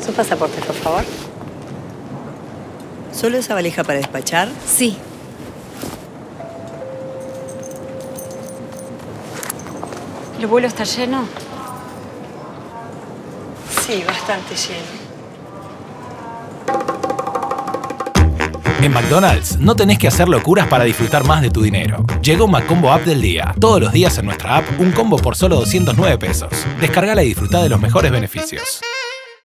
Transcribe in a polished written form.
Su pasaporte, por favor. ¿Solo esa valija para despachar? Sí. ¿El vuelo está lleno? Sí, bastante lleno. En McDonald's no tenés que hacer locuras para disfrutar más de tu dinero. Llegó McCombo App del día. Todos los días en nuestra app, un combo por solo 209 pesos. Descargala y disfruta de los mejores beneficios.